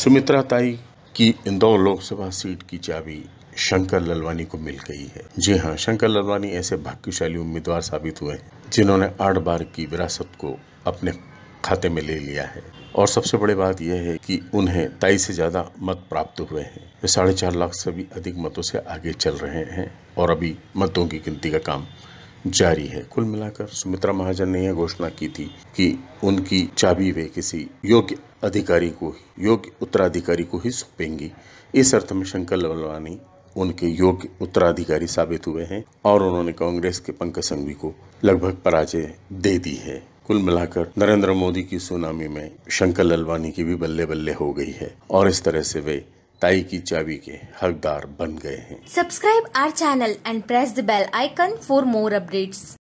सुमित्रा ताई की इंदौर लोकसभा सीट की चाबी शंकर ललवानी को मिल गई है। जी हां, शंकर ललवानी ऐसे भाग्यशाली उम्मीदवार साबित हुए हैं जिन्होंने 8 बार की विरासत को अपने खाते में ले लिया है। और सबसे बड़ी बात यह है कि उन्हें ताई से ज्यादा मत प्राप्त हुए हैं। वे 4.5 लाख से भी अधिक मतों से आगे चल रहे हैं और अभी मतों की गिनती का काम जारी है। कुल मिलाकर सुमित्रा महाजन ने यह घोषणा की थी कि उनकी चाबी वे किसी योग्य उत्तराधिकारी को ही सौंपेंगी। इस अर्थ में शंकर ललवानी उनके योग्य उत्तराधिकारी साबित हुए हैं और उन्होंने कांग्रेस के पंकज संघवी को लगभग पराजय दे दी है। कुल मिलाकर नरेंद्र मोदी की सुनामी में शंकर ललवानी की भी बल्ले बल्ले हो गई है और इस तरह से वे ताई की चाबी के हकदार बन गए हैं। Subscribe our channel and press the bell icon for more updates.